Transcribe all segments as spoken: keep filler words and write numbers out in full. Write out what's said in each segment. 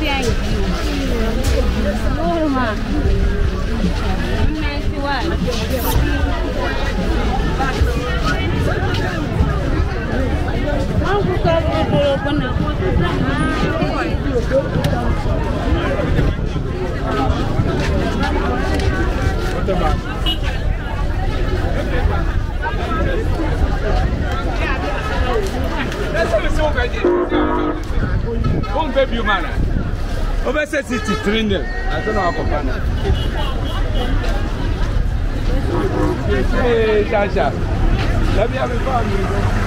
One baby man. Over sixty-three nil. I don't know how company. Hey, Tasha. Let me have a family.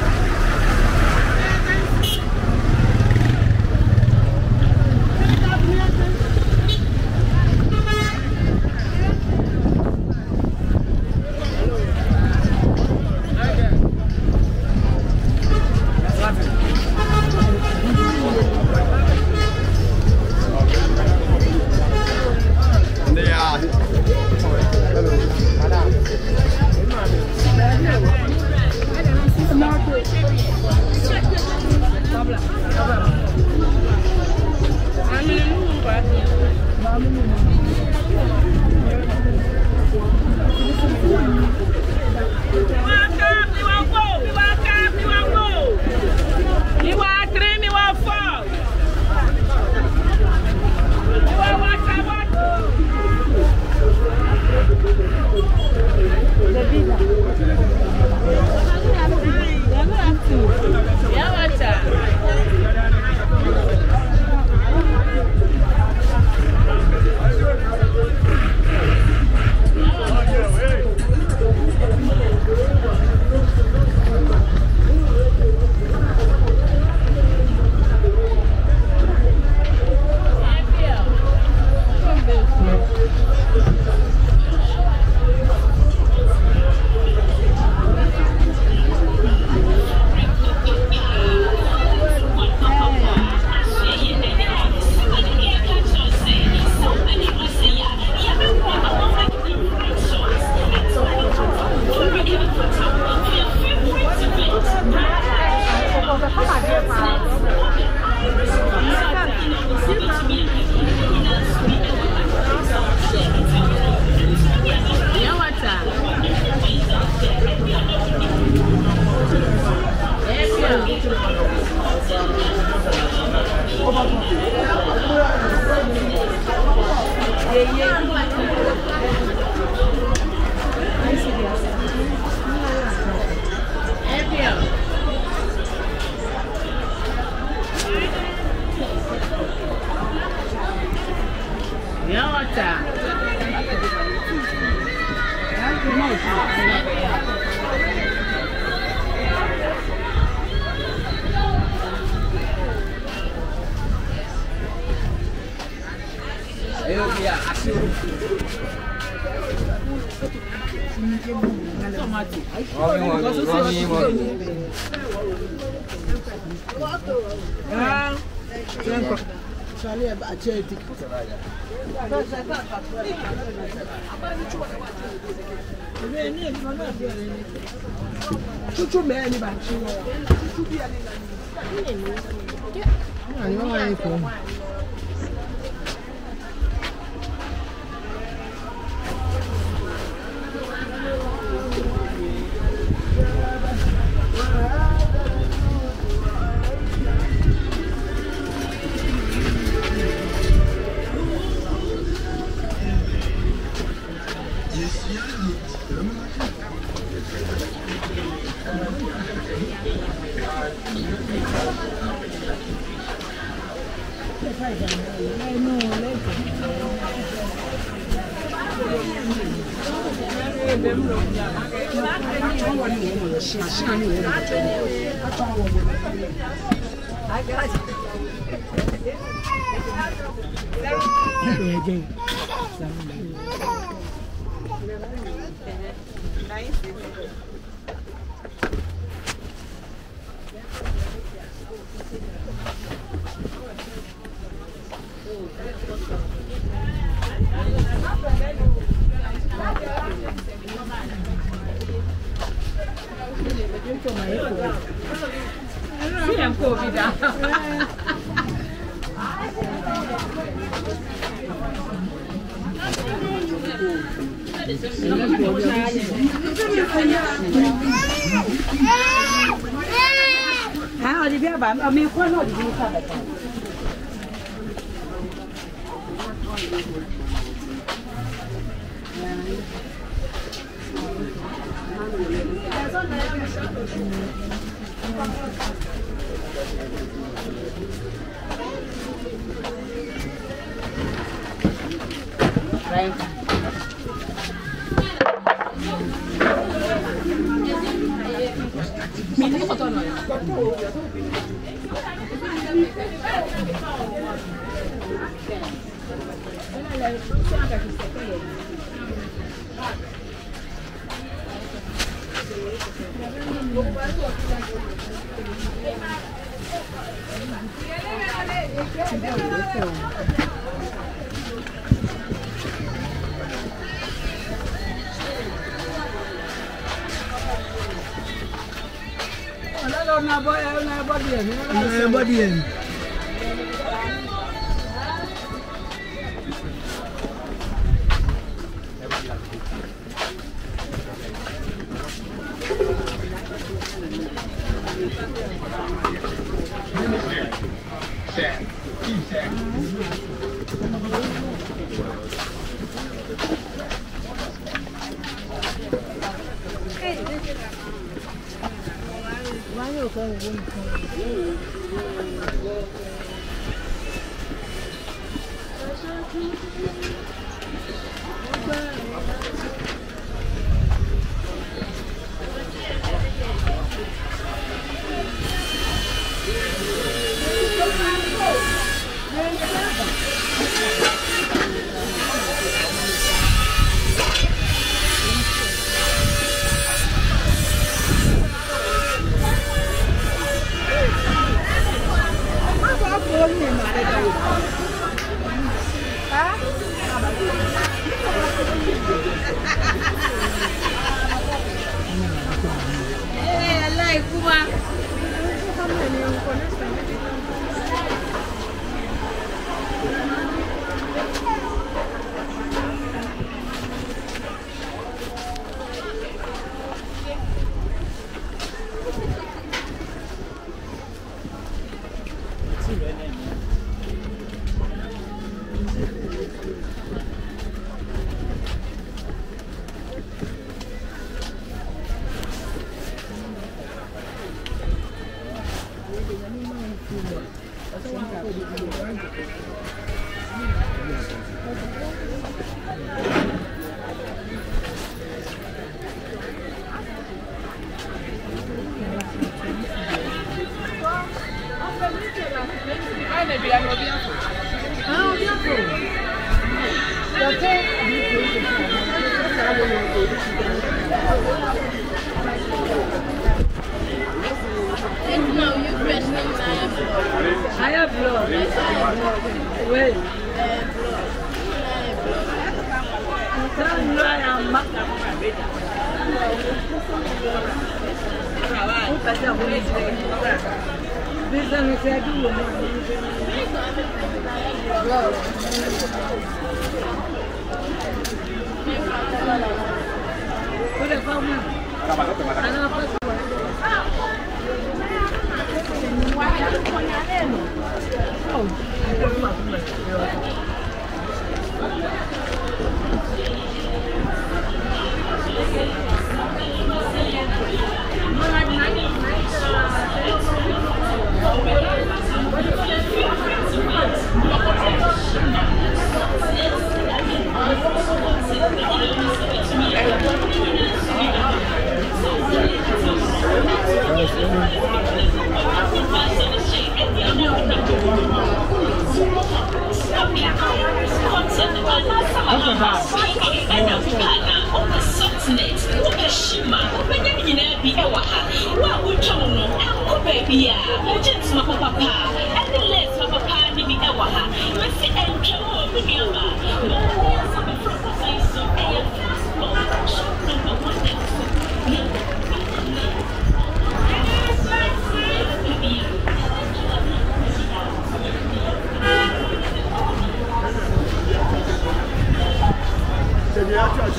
Chuchu me ni ba chi wo. Chuchu bi ani na. Ani wa ai ko. Ah, on dit bien, bah, mais quoi, non, on dit ça, d'accord. Right. Nobody.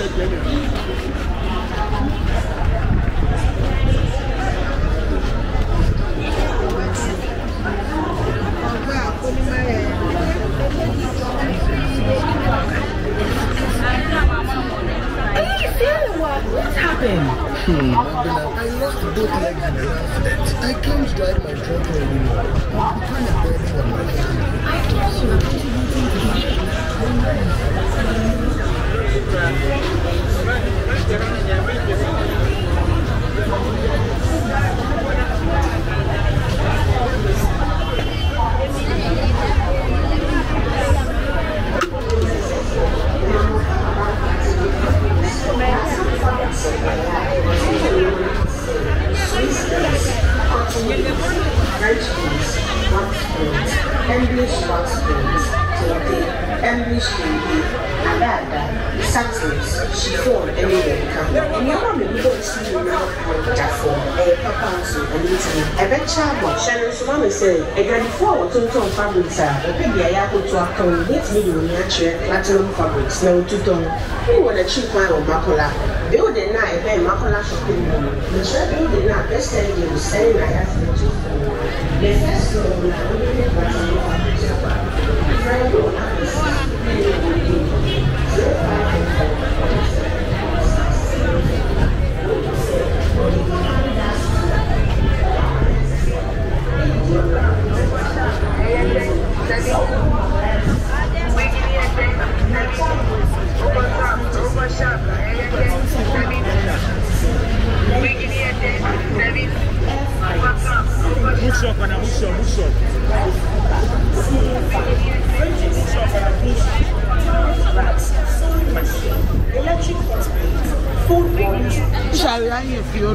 What happened? Hmm. I lost both legs in an accident. I can't drive my truck anymore. I'm kind of burning on my family. I told you contributing English one spoons, English baby, Adada, Satis, chiffon, and American. And you're not going to see you now for Jaffo, a papa, and eating. I bet Chabo, Shannon's mama said, a grand four to Tom fabrics are, a baby I have to a tone, hit me with natural platinum fabrics, no two tone. You want a cheap one of Macola. Build a night, then Macola shopping mall. The shop building now, best selling you, saying I have to do. The first floor, I will Push up and push up, push up. electric food ones. Shall I if you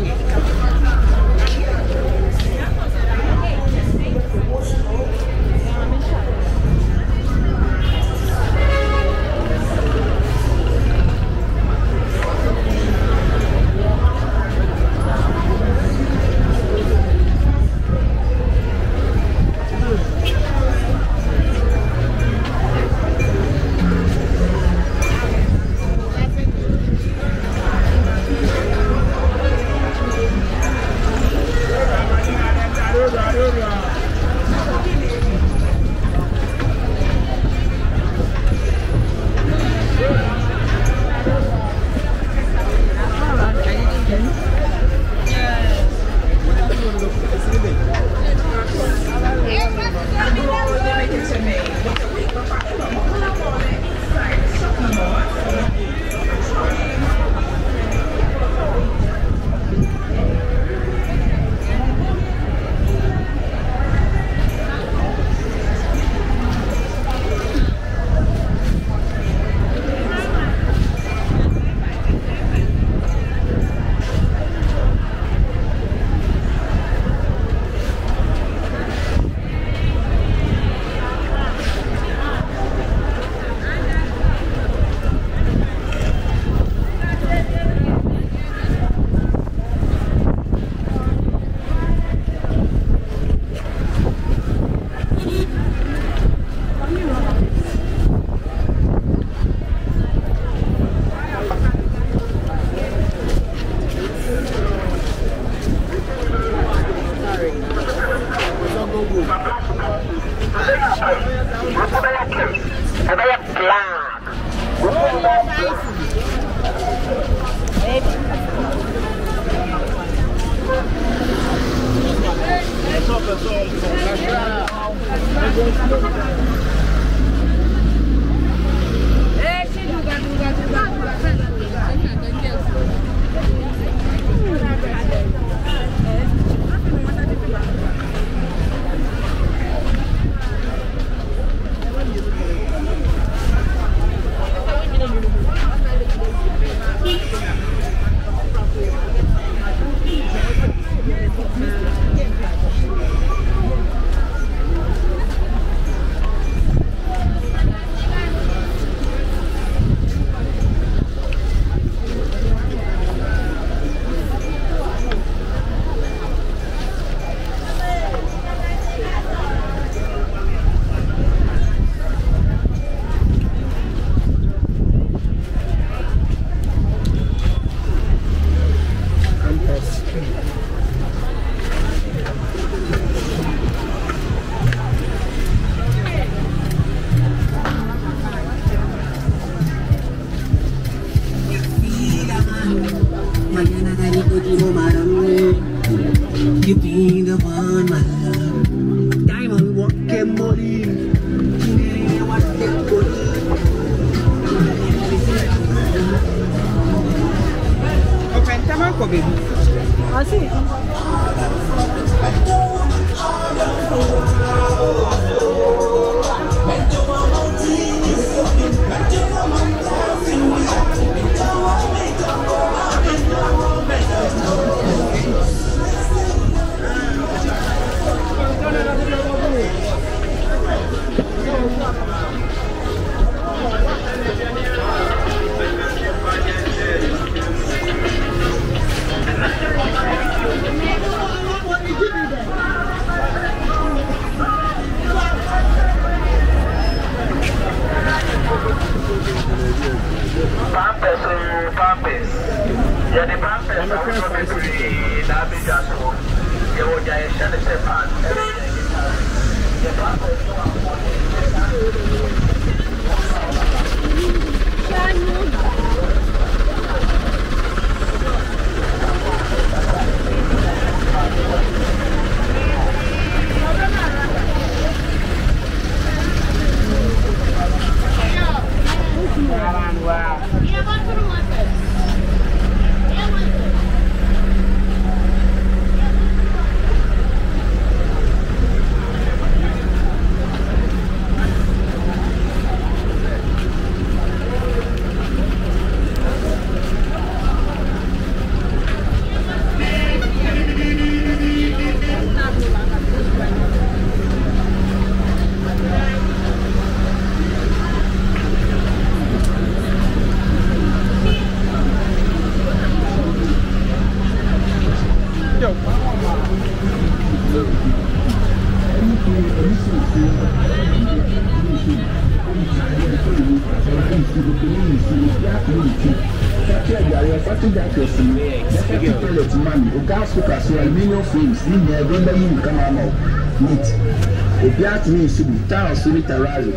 Me should be town solitary.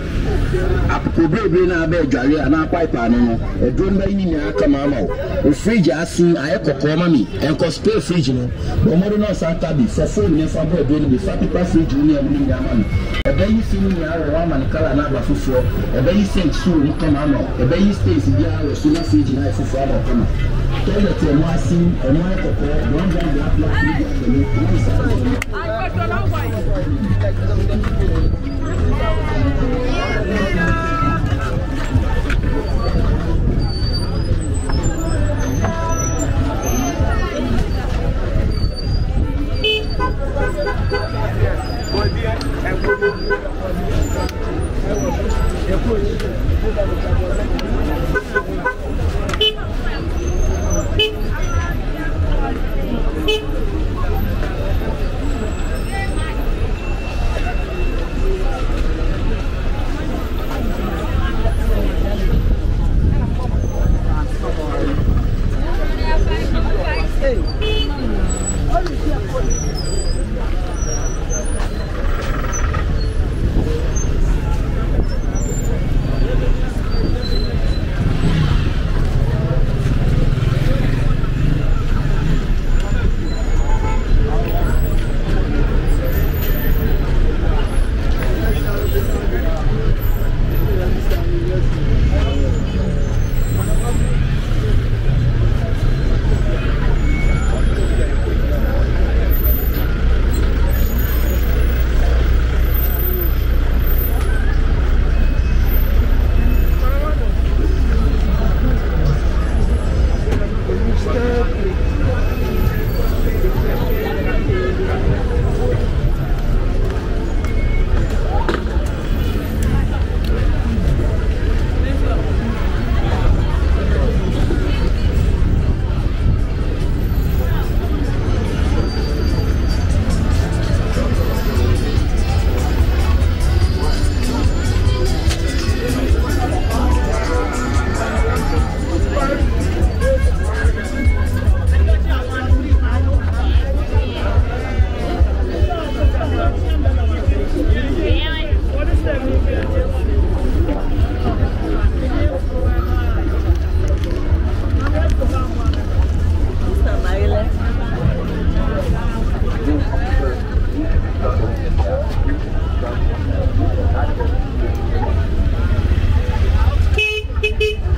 Appropriate na be dware na pipe anu no. E drone ba yin na aka ma ma. O fridge asin aye kokko ma mi. En ko spare fridge no. Bo mo do no santa bi for phone ne fa bo drone bi fa paper fridge ni e ni ma mi. E ba yi sin ni awo wa man kala na ba fufu. E ba yi sink so ni kama ma. E ba yi space bi awo so na fridge na e fufu ama kama. Toilet e mo asin e mo kokko don don black black fridge ni ni sa. I got to know why.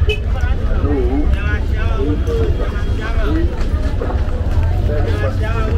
Yeah.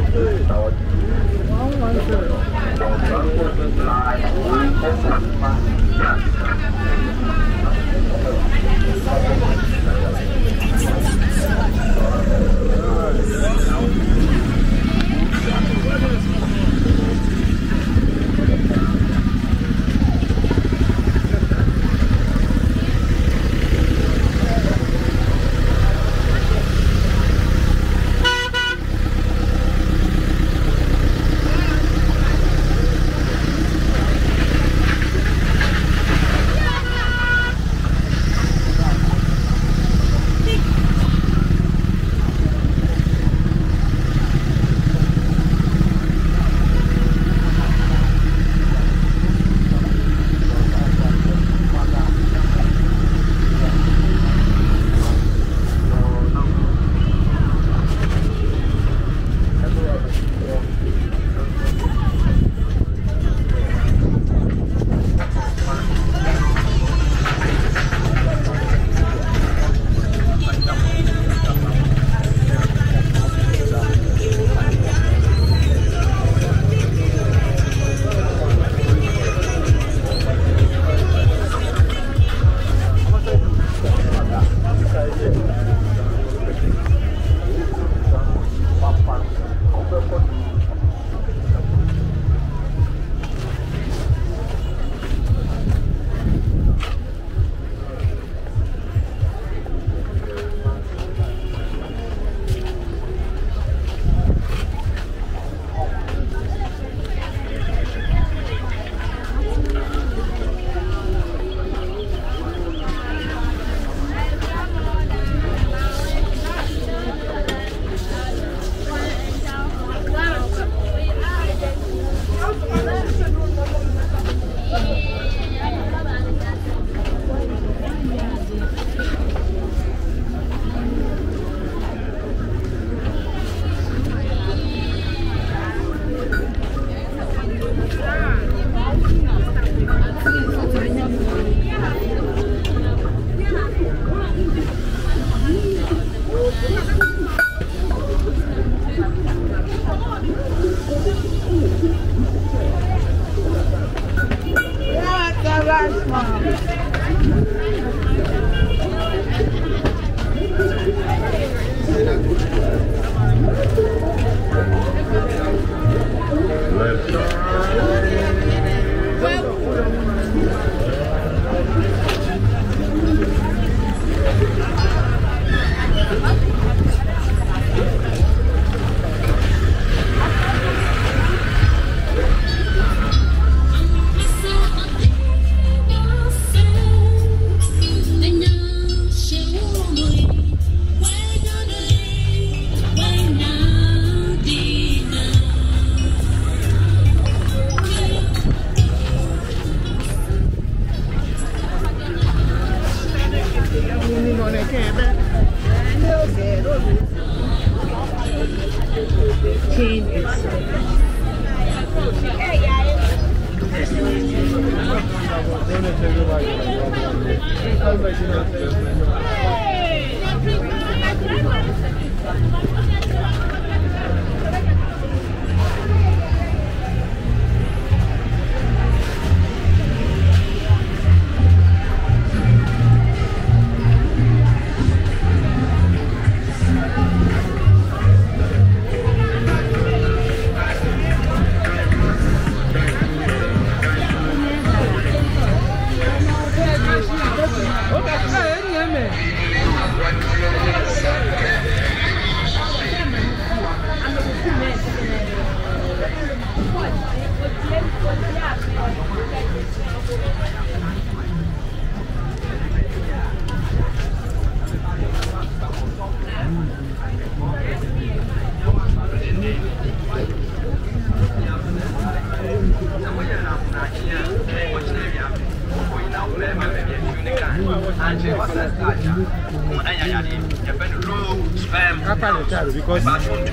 Because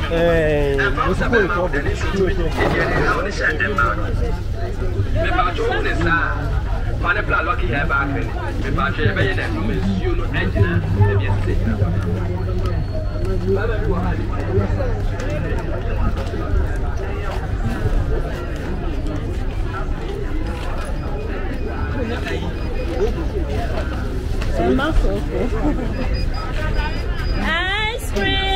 eh we suppose to be manipulate lucky hair back in me ba che be dey no me you no engine e be say ice cream.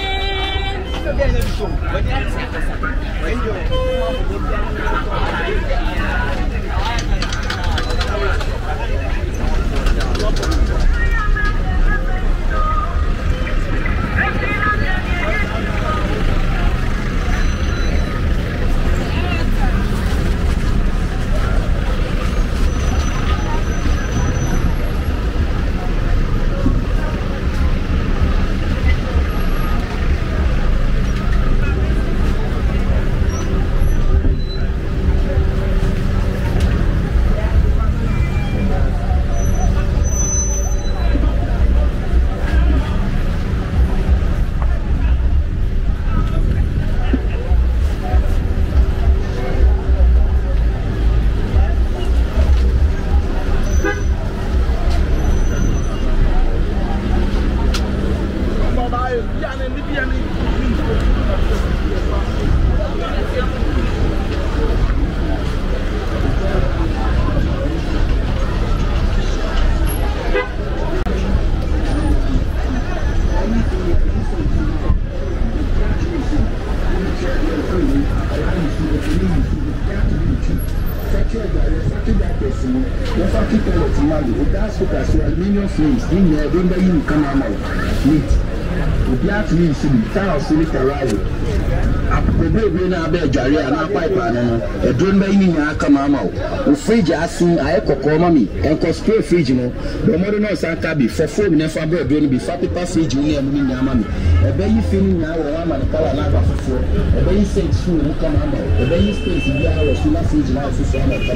Aluminium frames in there, don't you come out neat. The black means to be thousand liters rise. Up the baby now, bed, Jarry, and a pipe, and a drone by me, I come out. The fridge asking, I echo mommy, and cosplay fridge, you know. The modern Santabi for four minutes, I'm going to be fatty passage in your mammy. A baby feeling now, I'm a color number for four. A baby said, soon, you come out. A baby space in the house, you must fridge now, for some of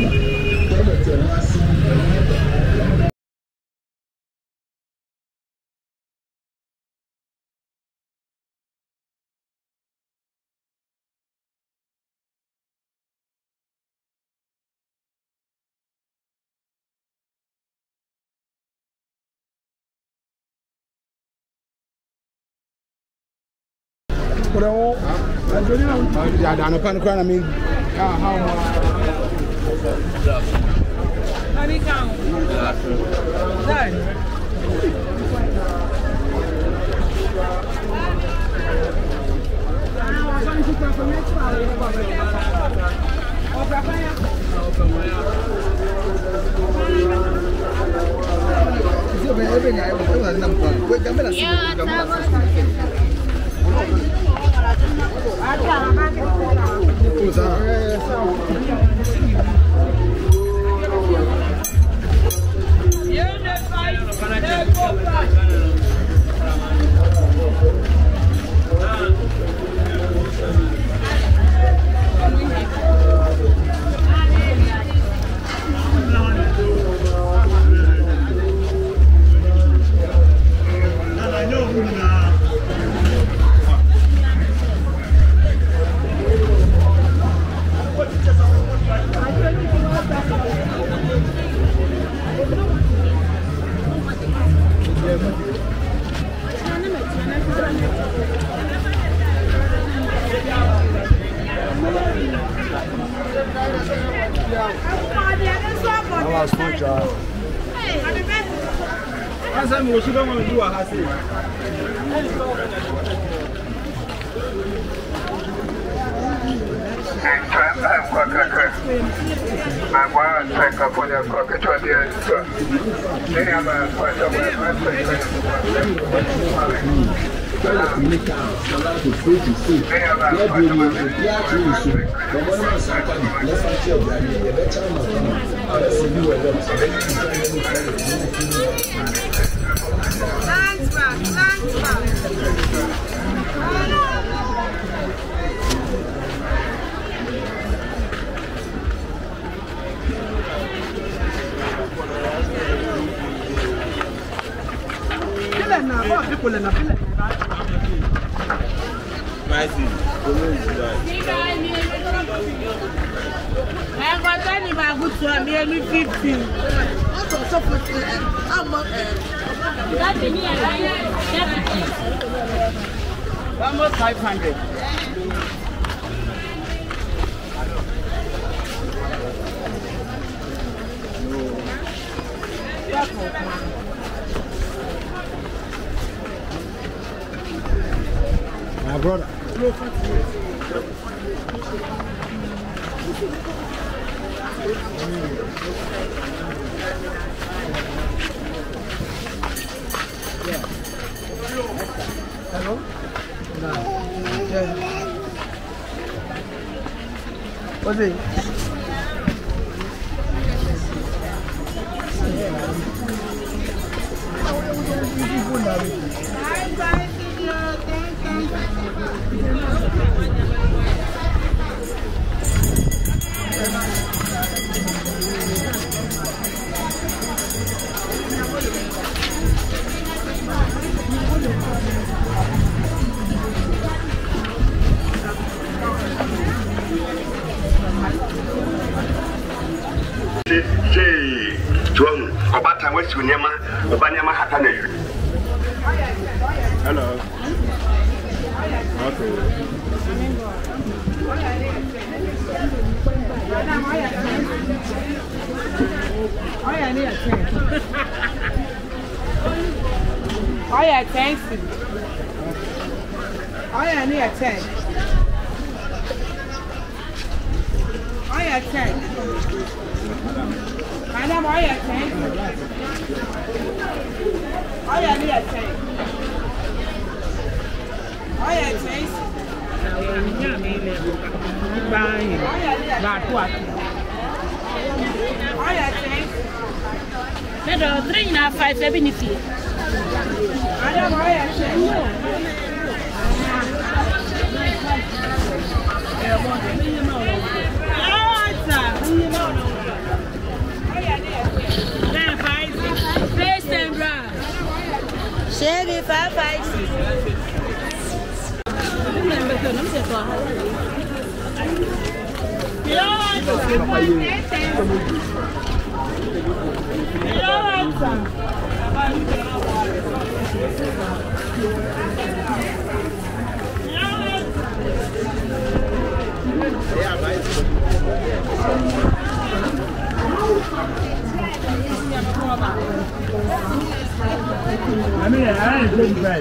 them. Pero ya da no pan kwa na mi ka how Almost five hundred. My brother. Hello? No. Yeah. What's it? Jay, John, about time was Sunyama, Obanyama Hatane. Hello. Okay. Oh, yeah, near ten. Oh, yeah, thanks. Oh, yeah, near ten. Oh, yeah, ten. Madam, oh, yeah, ten. Oh, yeah, near ten. Oh, yeah, ten. Oh, yeah, ten. Pero three na five every nifi. Madam, oh, yeah, ten. Face and run. Shady five five six. Yeah, I mean, I ain't been right.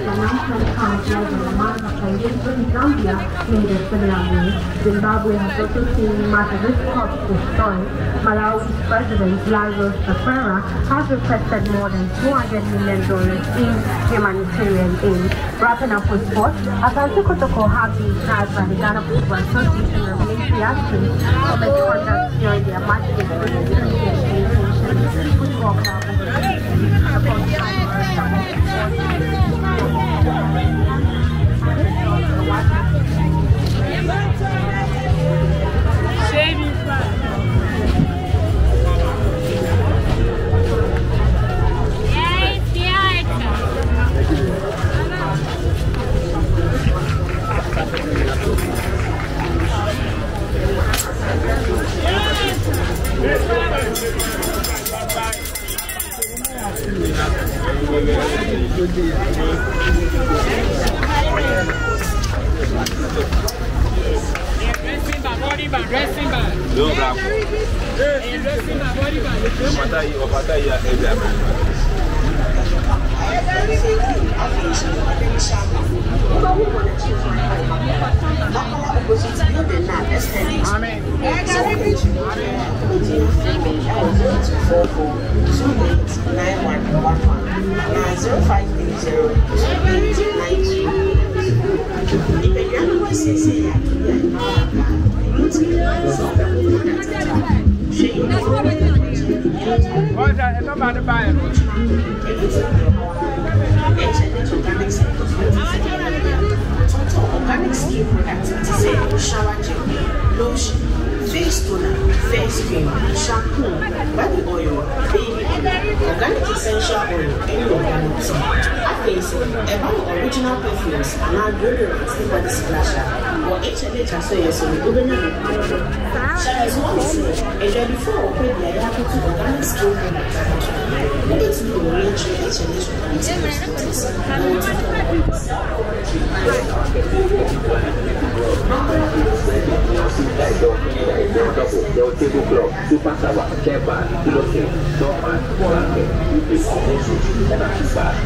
Zimbabwe has also seen massive crops destroyed. Malawi's president, Lazarus Chakwera, has requested more than two hundred million dollars in humanitarian aid. Wrapping up with sports, Asante Kotoko have been charged by the Ghana Football Association of military actions for misconduct during their match against the football club. No, bravo. What's that? Nobody buying. Organic skin products say shower gel, lotion, face toner, face cream, shampoo, body oil, baby oil, organic essential oil, and organic tea. I face about original perfumes and our deodorants, body splasher, or H and H as well as we open it. Shall one say, enjoy before or pay the ayako to organic skin products. We need to do a range of H and H Your tablecloth, super sour, chair bar, pillow, door mat, blanket, you pick all this and a keep back.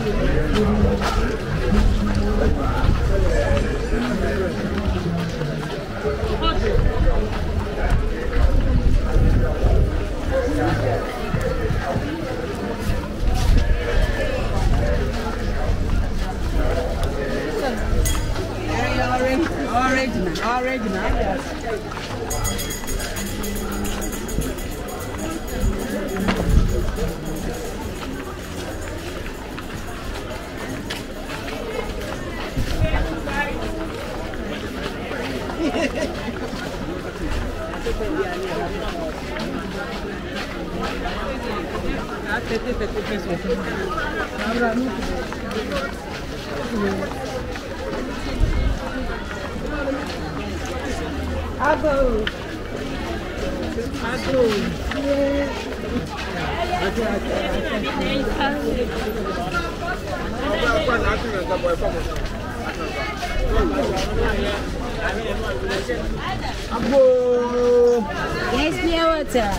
Abo. Abo. Abo. Yes, near water.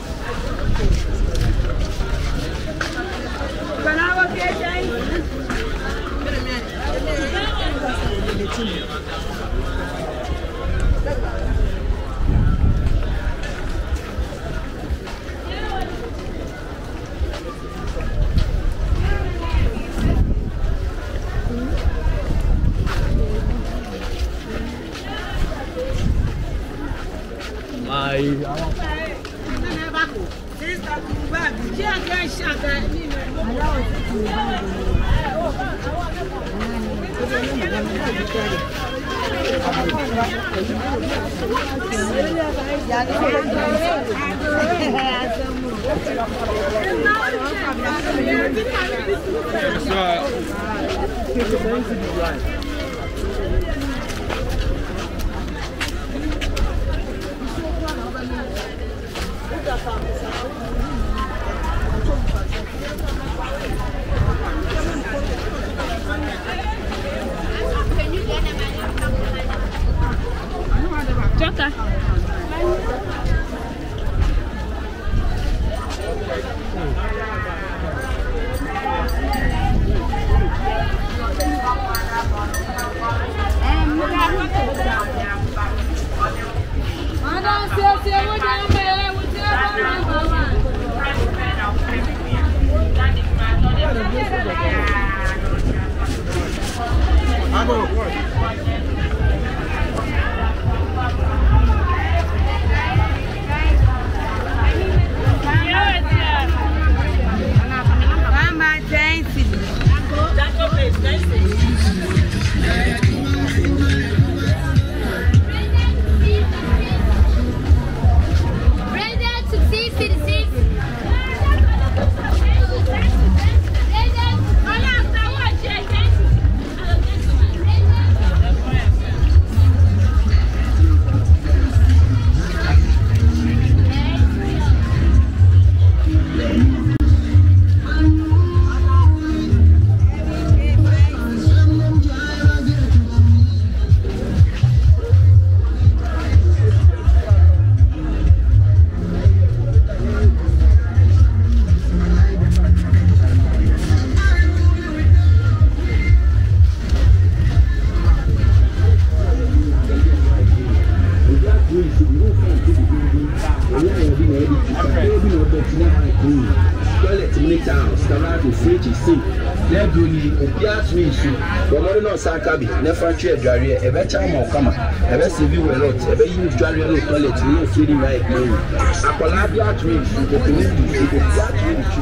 Sakabi, never trade Jaria, a better more comma, a best view a lot, a very use Jaria no toilet, no feeling like no. A Palabia twins, the community, the flat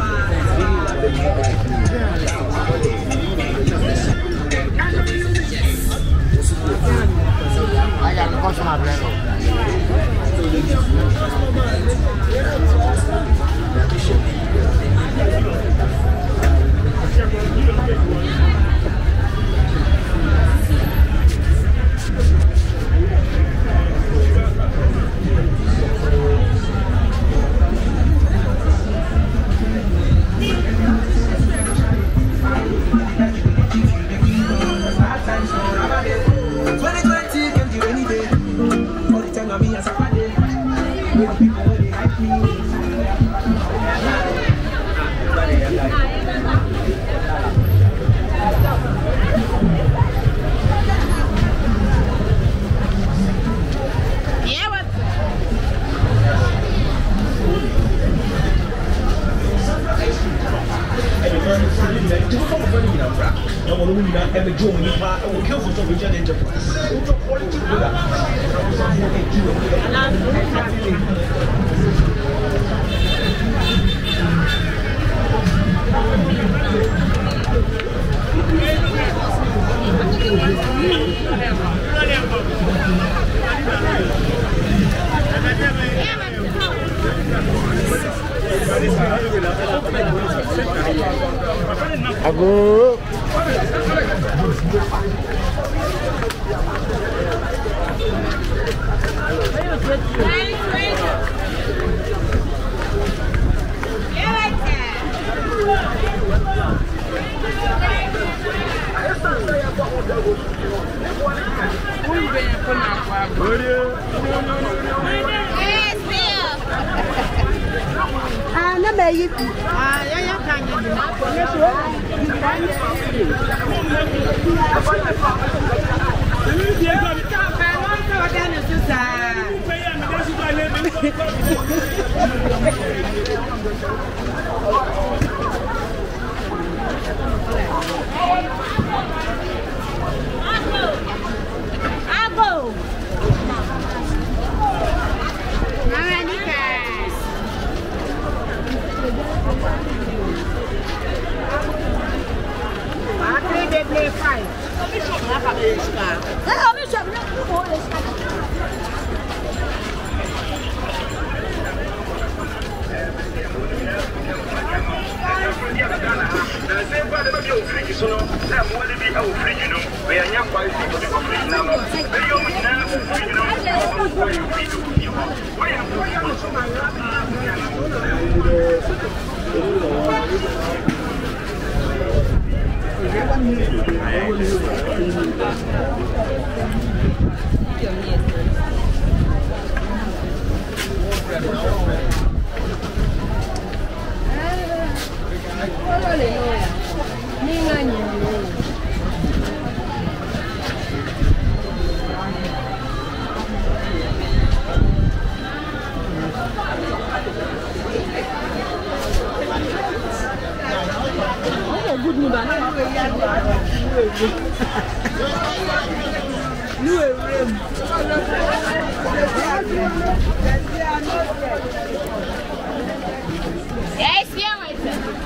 I got the customer na wɔn mu nyinaa ɛbɛgye wɔn nipa ɛwɔ kɛnfo sɔ region enterprise wotɔ quality product Ago. Ah, na me yi. Ah, ya ya kan yi. Ago. They play five. Yes, yeah, wait.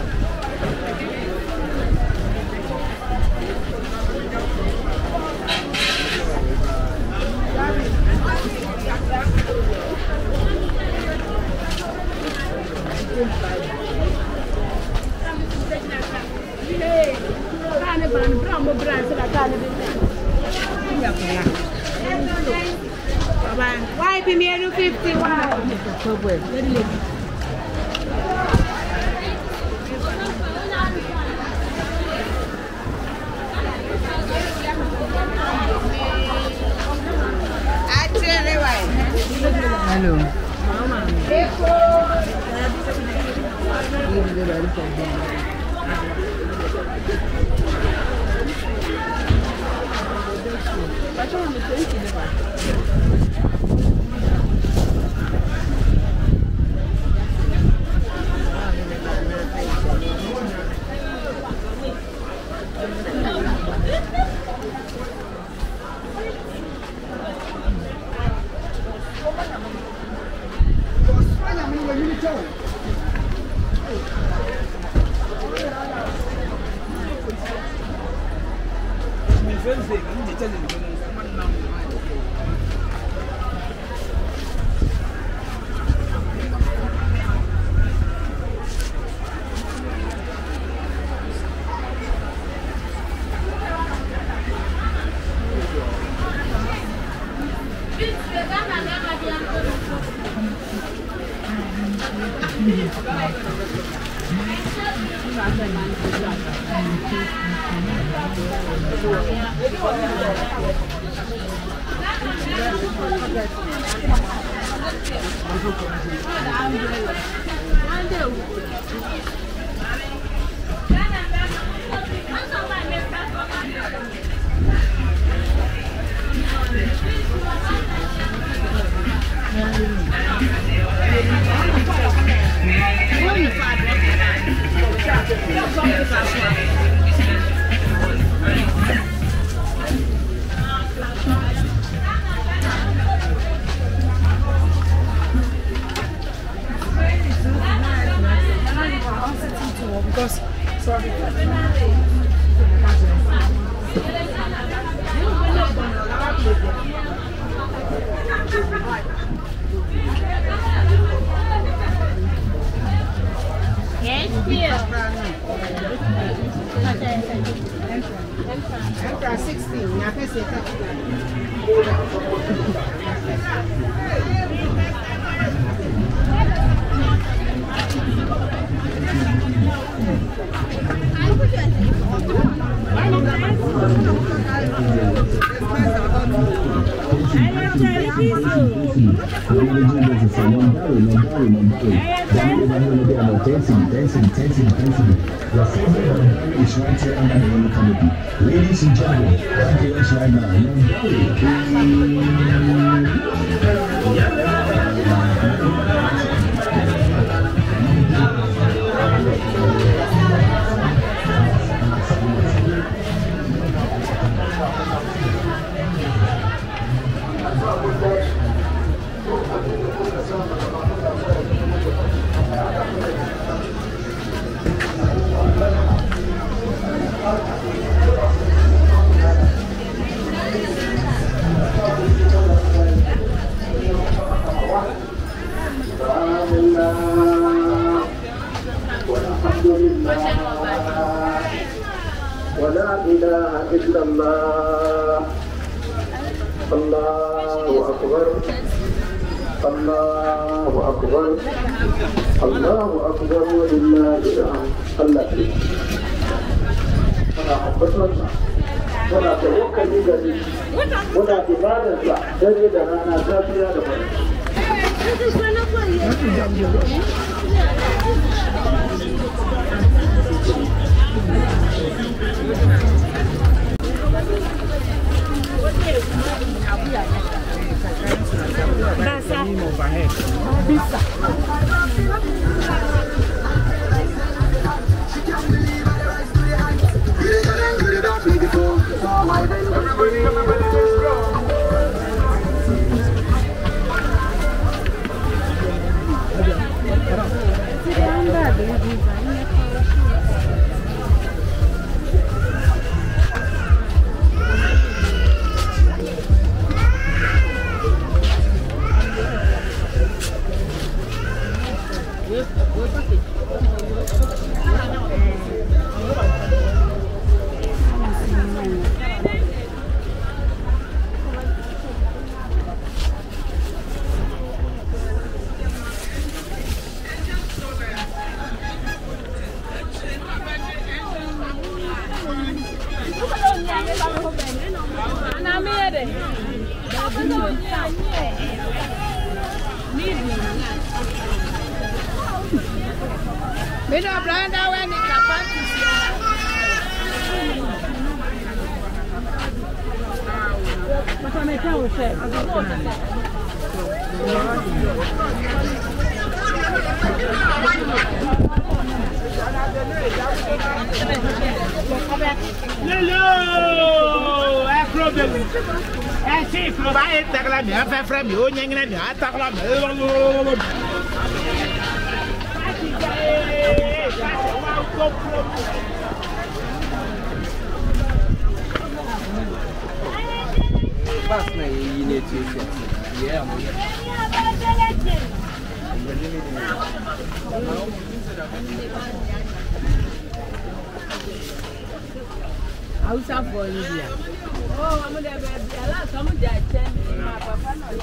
Why be me to fifty? Wow. Hello. Emperor sixteen, I can say that. Ladies and gentlemen, come to us right now. ولا إله إلا الله الله أكبر الله أكبر الله أكبر ولله الحمد الله أنا أحبطنا ولا توكل بجدي ولا عبادة لا دريد أنا كافية لهم Bino Branda when it happens. But I may tell Hello, I problem. I see if I take like me, I from you, and I talk like me. Fast na you need to yeah. Hausa for India. Oh, I'm there baby. I like some there ten. My papa no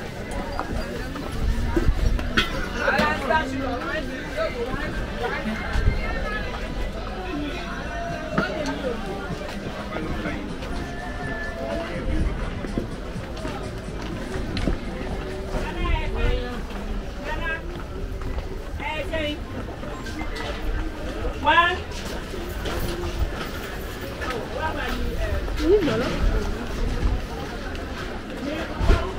I